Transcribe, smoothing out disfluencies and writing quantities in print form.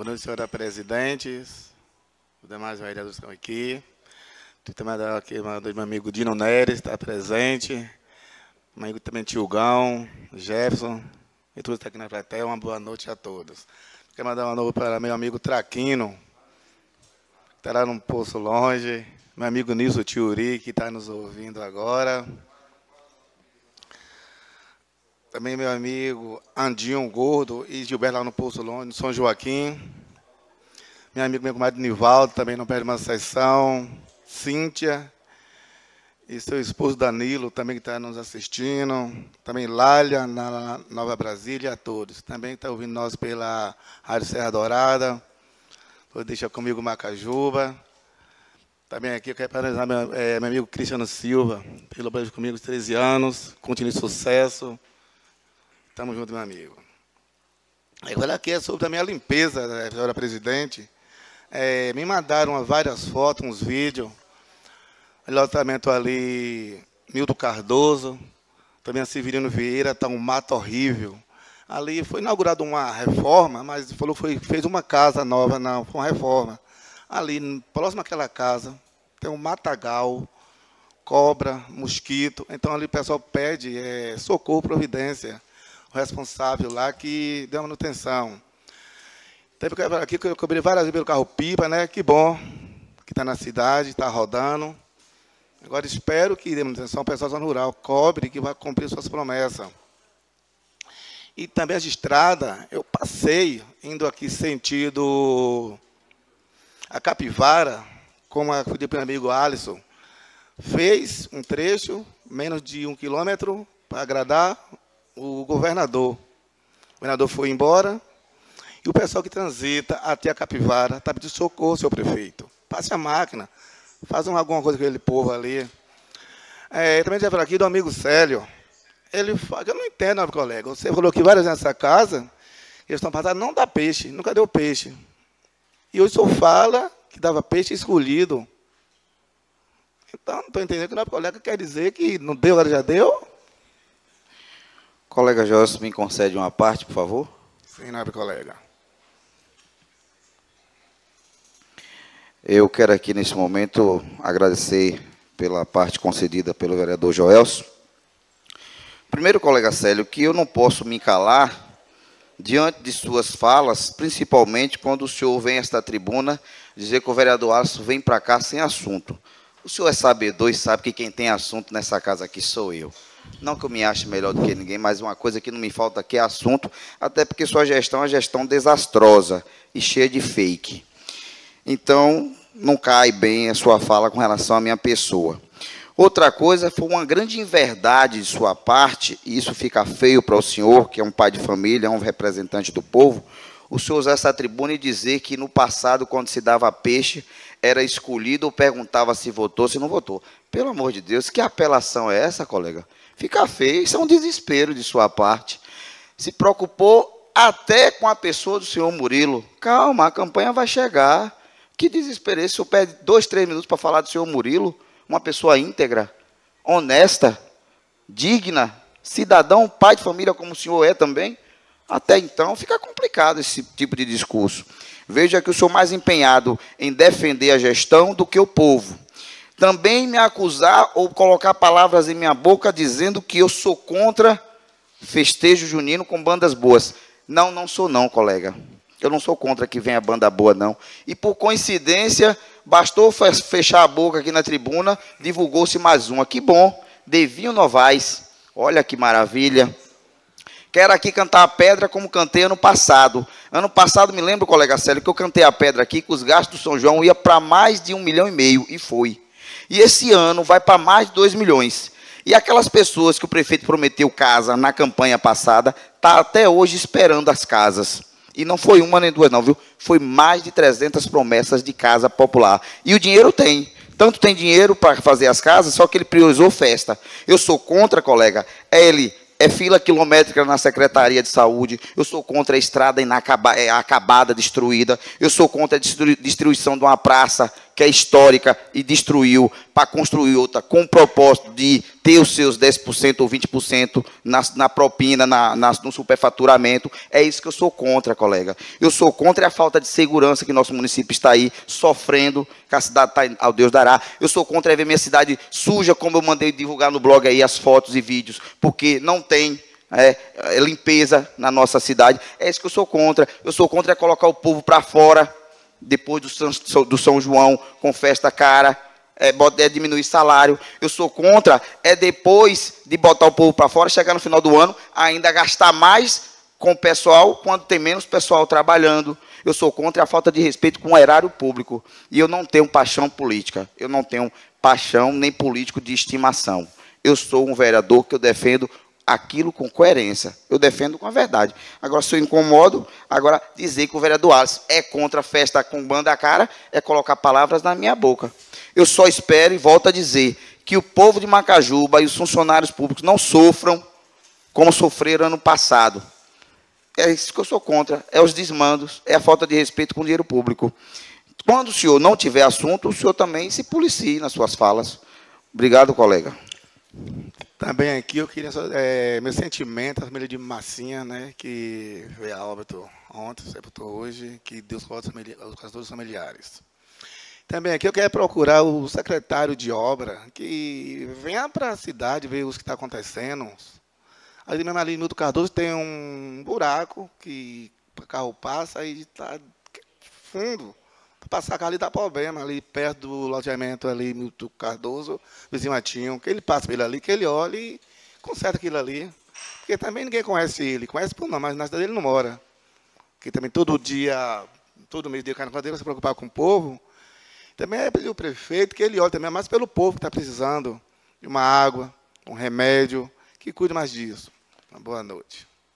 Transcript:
Boa noite, senhora presidente, os demais vereadores estão aqui. Também aqui meu amigo Dino Neres está presente, meu amigo também Tiugão, Jefferson, e todos que estão aqui na plateia. Uma boa noite a todos. Quero mandar uma noite para meu amigo Traquino, que está lá num poço longe, meu amigo Nilson Tiuri, que está nos ouvindo agora. Também meu amigo Andinho Gordo e Gilberto lá no Poço Longe, São Joaquim. Meu amigo, meu comadre Nivaldo, também não perde uma sessão. Cíntia. E seu esposo Danilo, também que está nos assistindo. Também Lália, na Nova Brasília, a todos. Também está ouvindo nós pela Rádio Serra Dourada. Deixa comigo Macajuba. Também aqui eu quero parabenizar meu amigo Cristiano Silva, pelo beijo comigo os 13 anos. Continue sucesso. Estamos juntos, meu amigo. Agora aqui é sobre também a limpeza, senhora presidente. Me mandaram várias fotos, uns vídeos. Lotamento ali, Milton Cardoso, também a Severino Vieira, está um mato horrível. Ali foi inaugurada uma reforma, mas falou que fez uma casa nova, não, foi uma reforma. Ali, próximo àquela casa, tem um matagal, cobra, mosquito. Então ali o pessoal pede socorro, providência. O responsável lá que deu manutenção. Aqui que eu cobri várias vezes pelo carro-pipa, né? Que bom que está na cidade, está rodando. Agora espero que dê manutenção ao pessoal da zona rural, cobre que vai cumprir suas promessas. E também as estradas, eu passei, indo aqui sentido a Capivara, como eu pedi para o meu amigo Alisson, fez um trecho, menos de 1 quilômetro, para agradar o governador. O governador foi embora e o pessoal que transita até a Capivara está pedindo socorro, seu prefeito. Passe a máquina, faz alguma coisa com aquele povo ali. Também já falei aqui do amigo Célio. Ele fala, eu não entendo, meu colega. Você falou que várias vezes nessa casa, eles estão passando, não dá peixe, nunca deu peixe. E hoje o senhor fala que dava peixe escolhido. Então, não estou entendendo o que o nosso colega quer dizer que não deu, agora já deu. Colega Josso, me concede uma parte, por favor? Sim, nobre colega. Eu quero aqui, nesse momento, agradecer pela parte concedida pelo vereador Joelso. Primeiro, colega Célio, que eu não posso me calar diante de suas falas, principalmente quando o senhor vem a esta tribuna dizer que o vereador Alisson vem para cá sem assunto. O senhor é sabedor e sabe que quem tem assunto nessa casa aqui sou eu. Não que eu me ache melhor do que ninguém, mas uma coisa que não me falta aqui é assunto, até porque sua gestão é uma gestão desastrosa e cheia de fake. Então, não cai bem a sua fala com relação à minha pessoa. Outra coisa, foi uma grande inverdade de sua parte, e isso fica feio para o senhor, que é um pai de família, é um representante do povo, o senhor usar essa tribuna e dizer que no passado, quando se dava peixe, era escolhido ou perguntava se votou, se não votou. Pelo amor de Deus, que apelação é essa, colega? Fica feio, isso é um desespero de sua parte. Se preocupou até com a pessoa do senhor Murilo. Calma, a campanha vai chegar. Que desespero esse? O senhor pede 2, 3 minutos para falar do senhor Murilo, uma pessoa íntegra, honesta, digna, cidadão, pai de família como o senhor é também. Até então fica complicado esse tipo de discurso. Veja que eu sou mais empenhado em defender a gestão do que o povo. Também me acusar ou colocar palavras em minha boca dizendo que eu sou contra festejo junino com bandas boas. Não, não sou não, colega. Eu não sou contra que venha banda boa, não. E, por coincidência, bastou fechar a boca aqui na tribuna, divulgou-se mais uma. Que bom, Devinho Novaes. Olha que maravilha. Quero aqui cantar a pedra como cantei ano passado. Ano passado, me lembro, colega Célio, que eu cantei a pedra aqui, que os gastos do São João iam para mais de 1,5 milhão, e foi. E esse ano vai para mais de 2 milhões. E aquelas pessoas que o prefeito prometeu casa na campanha passada, está até hoje esperando as casas. E não foi uma nem duas, não, viu? Foi mais de 300 promessas de casa popular. E o dinheiro tem. Tanto tem dinheiro para fazer as casas, só que ele priorizou festa. Eu sou contra, colega, fila quilométrica na Secretaria de Saúde, eu sou contra a estrada acabada, destruída, eu sou contra a destruição de uma praça, que é histórica e destruiu para construir outra com o propósito de ter os seus 10% ou 20% na propina, no superfaturamento. É isso que eu sou contra, colega. Eu sou contra a falta de segurança que nosso município está aí sofrendo, que a cidade está ao Deus dará. Eu sou contra ver minha cidade suja, como eu mandei divulgar no blog aí as fotos e vídeos, porque não tem limpeza na nossa cidade. É isso que eu sou contra. Eu sou contra colocar o povo para fora, depois do São João, com festa cara, diminuir salário. Eu sou contra, depois de botar o povo para fora, chegar no final do ano, ainda gastar mais com o pessoal, quando tem menos pessoal trabalhando. Eu sou contra a falta de respeito com o erário público. E eu não tenho paixão política. Eu não tenho paixão nem político de estimação. Eu sou um vereador que eu defendo aquilo com coerência. Eu defendo com a verdade. Agora, se eu incomodo, agora dizer que o vereador Alisson é contra a festa com banda cara, é colocar palavras na minha boca. Eu só espero e volto a dizer que o povo de Macajuba e os funcionários públicos não sofram como sofreram ano passado. É isso que eu sou contra, é os desmandos, é a falta de respeito com o dinheiro público. Quando o senhor não tiver assunto, o senhor também se policie nas suas falas. Obrigado, colega. Também aqui eu queria meu sentimento à família de Massinha, né, que veio a óbito ontem, sepultou hoje, que Deus coloque os familiares. Também aqui eu quero procurar o secretário de obra, que venha para a cidade ver o que está acontecendo. Ali mesmo ali no Milton Cardoso tem um buraco que o carro passa e está fundo. Para passar ali dá problema, ali perto do loteamento ali, Milton Cardoso, vizinho Matinho, que ele passa por ele ali, que ele olha e conserta aquilo ali. Porque também ninguém conhece ele, conhece por não, mas na cidade ele não mora. Porque também todo mês de carnaval dele se preocupar com o povo. Também é pedir o prefeito que ele olhe também mais pelo povo que está precisando de uma água, um remédio, que cuide mais disso. Uma boa noite.